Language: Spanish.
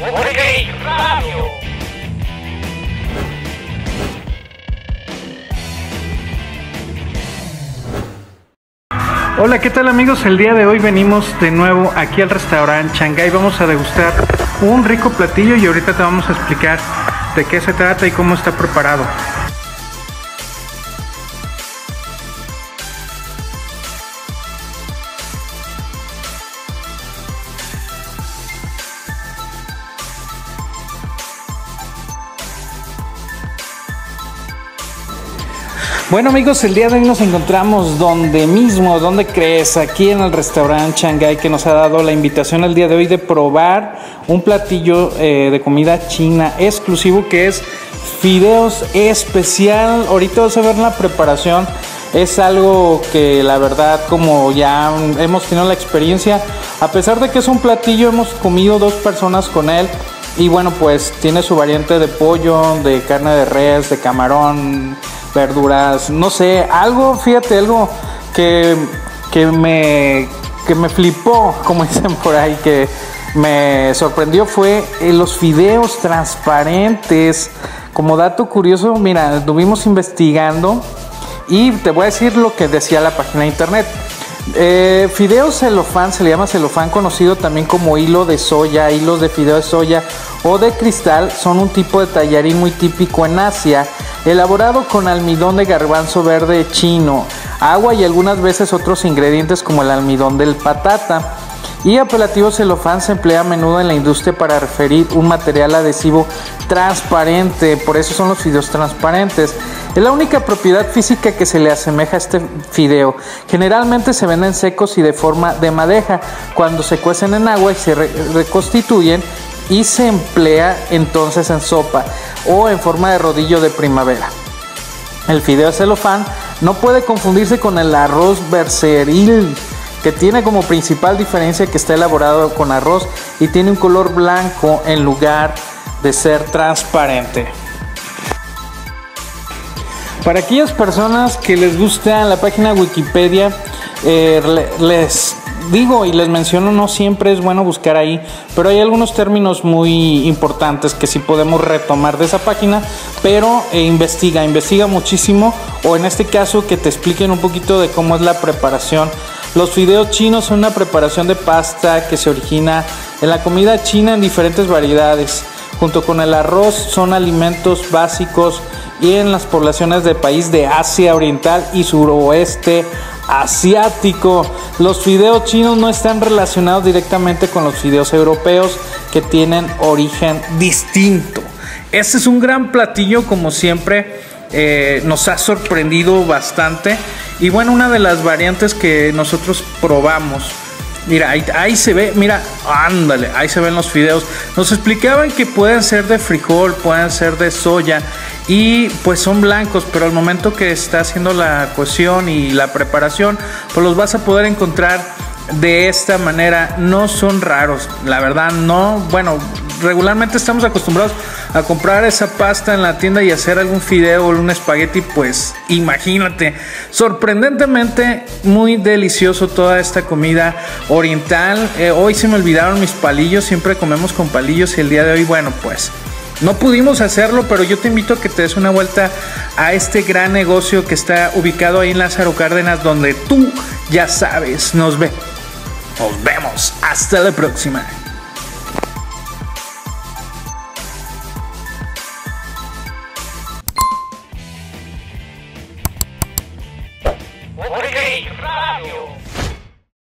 Radio. Hola, ¿qué tal amigos? El día de hoy venimos de nuevo aquí al restaurante Shanghai. Vamos a degustar un rico platillo y ahorita te vamos a explicar de qué se trata y cómo está preparado. Bueno amigos, el día de hoy nos encontramos ¿dónde crees? Aquí en el restaurante Shanghai, que nos ha dado la invitación el día de hoy de probar un platillo de comida china exclusivo que es fideos especial. Ahorita vas a ver la preparación. Es algo que la verdad, como ya hemos tenido la experiencia, a pesar de que es un platillo, hemos comido 2 personas con él. Y bueno, pues tiene su variante de pollo, de carne de res, de camarón, verduras, no sé, algo, fíjate, algo que me flipó, como dicen por ahí, que me sorprendió fue los fideos transparentes. Como dato curioso, mira, estuvimos investigando y te voy a decir lo que decía la página de internet. Fideos celofán, se le llama celofán, conocido también como hilo de soya, hilos de fideo de soya o de cristal, son un tipo de tallarín muy típico en Asia, elaborado con almidón de garbanzo verde chino, agua y algunas veces otros ingredientes como el almidón del patata. Y apelativo celofán se emplea a menudo en la industria para referir un material adhesivo transparente, por eso son los fideos transparentes. Es la única propiedad física que se le asemeja a este fideo. Generalmente se venden secos y de forma de madeja, cuando se cuecen en agua y se reconstituyen, y se emplea entonces en sopa o en forma de rodillo de primavera. El fideo celofán no puede confundirse con el arroz berceril, que tiene como principal diferencia que está elaborado con arroz y tiene un color blanco en lugar de ser transparente. Para aquellas personas que les gusta la página Wikipedia, les digo y les menciono, no siempre es bueno buscar ahí, pero hay algunos términos muy importantes que sí podemos retomar de esa página, pero investiga muchísimo, o en este caso que te expliquen un poquito de cómo es la preparación. Los fideos chinos son una preparación de pasta que se origina en la comida china en diferentes variedades. Junto con el arroz son alimentos básicos y en las poblaciones del país de Asia Oriental y Suroeste Asiático. Los fideos chinos no están relacionados directamente con los fideos europeos, que tienen origen distinto. Este es un gran platillo, como siempre. Nos ha sorprendido bastante. Y bueno, una de las variantes que nosotros probamos, mira, ahí se ve, mira, ándale, ahí se ven los fideos. Nos explicaban que pueden ser de frijol, pueden ser de soya y pues son blancos, pero al momento que está haciendo la cocción y la preparación, pues los vas a poder encontrar de esta manera. No son raros, la verdad, no. Bueno, regularmente estamos acostumbrados a comprar esa pasta en la tienda y hacer algún fideo o un espagueti, pues imagínate. Sorprendentemente muy delicioso toda esta comida oriental. Hoy se me olvidaron mis palillos, siempre comemos con palillos y el día de hoy, bueno, pues no pudimos hacerlo, pero yo te invito a que te des una vuelta a este gran negocio que está ubicado ahí en Lázaro Cárdenas, donde tú ya sabes, nos vemos, hasta la próxima. Radio.